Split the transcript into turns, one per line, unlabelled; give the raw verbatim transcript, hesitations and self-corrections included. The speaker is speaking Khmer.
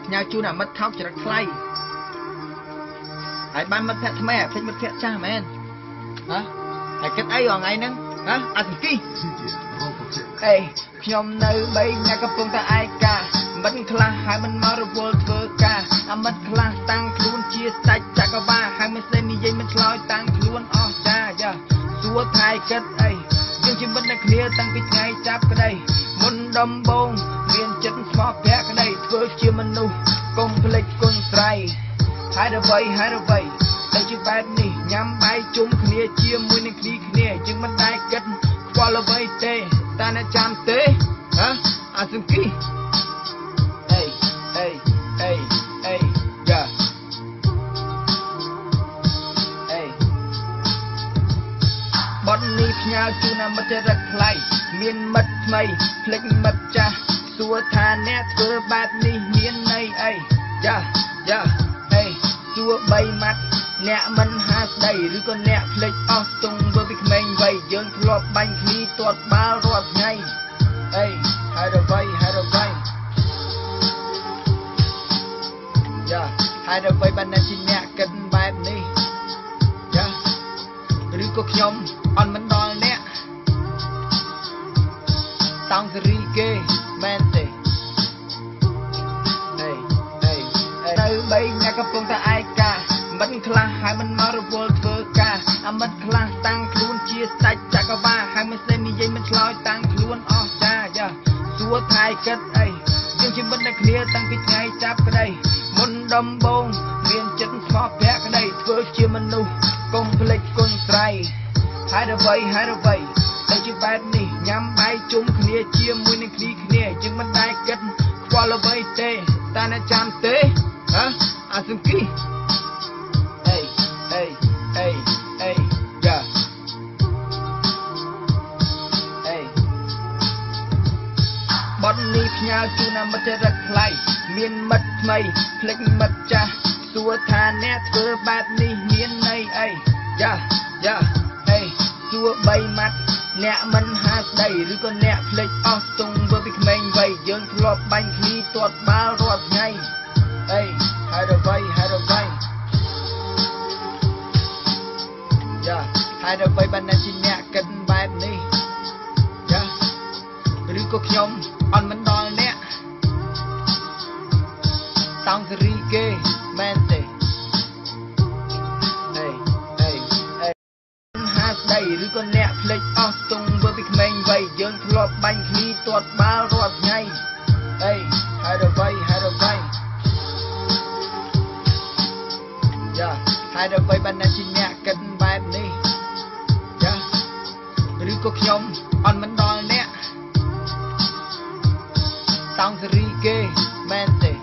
nhà chú nào mất thóc chỉ là clay ai ban mất phép mẹ thích mất phép cha mẹ hả ai kết ai vào ngày nè hả ăn kí ê nhom nơi bay nhà cấp công ta ai cả mất class hai mình mau được vô vơ cả ăn mất class tăng luôn chia sạch chả có ba hai mươi sen đi dây mình lôi tăng luôn o cha giờ xua thay kết ấy nhưng chỉ mất này kia tăng bị ngày chắp cái đây muốn đâm bông miền chân smart vẽ cái đây thưa chia mình nu complex con trai hai đứa vậy hai đứa vậy đây chỉ bài này nhắm bài chung kia chia mười này kia kia nhưng mình đại kết qua là vậy tê ta đã chạm tê hả à xin kí ê ê ê ê yeah ê bọn ní nhau chú nào mất rất lay miền mất mây flick mất cha xua thà nét cơ bát ní miền này ê yeah yeah ê xua bay mắt nẹ mình hát đầyឬក៏អ្នកភ្លេចអស់ទុំធ្វើពីក្មេងវ័យយើងធ្លាប់បាញ់គ្នាទាត់បាល់រាល់ថ្ងៃអីហើយដល់វ័យហើយដល់វ័យយ៉ាហើយដល់វ័យបានតែជាអ្នកគិតបែបនេះយ៉ាឬក៏ខ្ញុំអត់មិនដល់អ្នកតង់សេរីគេមែនទេអីអីនៅបីអ្នកកំពុងតែឯកាមិនខ្លះហើយមិនមករវល់ធ្វើការអាមិនខ្លះតាំងខ្លួនជាសាច់ចក្រវាលហើយមិនស្ទេនិយាយមិនឆ្លើយតាំងខ្លួនអស់ចាយ៉ាសួរថៃគិតអីយើងជាមិត្តតែគ្នាតាំងពីថ្ងៃចាប់ក្តីមុនដំបងមានចិត្តស្មោះភក្តីធ្វើជាមនុស្សកុំភ្លេចគុណត្រៃហើយដល់វ័យហើយដល់វ័យតែជាបែបនេះញ៉ាំបាយជុំគ្នាជាមួយនឹងគ្នាគ្នាយើងមិនដែរគិតខ្វល់អ្វីទេតែអ្នកចាំទេហ៎អាសង្គីHey, hey, hey, yeah. Hey. bọn ní nhau chú nào mất rất lay miền mất mây flick mất cha xua thà nét cơ bát ní miền này ê yeah yeah hey xua bay mắt nẹ mình hát đầyឬក៏អ្នកភ្លេចអស់ទុំធ្វើពីក្មេងវ័យយើងធ្លាប់បាញ់គ្នាទាត់បាល់រាល់ថ្ងៃអីហើយដល់វ័យហើយដល់វ័យហើយដល់បីបានតែជាអ្នកគិតបែបនេះចាឬក៏ខ្ញុំអត់មិនដល់អ្នកតង់សេរីគេមែនទេអេអេអេហាស្ដីឬក៏អ្នកភ្លេចអស់ទុំធ្វើពីក្មេងវ័យយើងធ្លាប់បាញ់គ្នាទាត់បាល់រាល់ថ្ងៃអេហើយដល់បីហើយដល់បីចាហើយដល់បីបានតែជាអ្នកគិតបែបនេះឬក៏ខ្ញុំអត់មិនដល់អ្នកតង់សេរីគេមែនទេ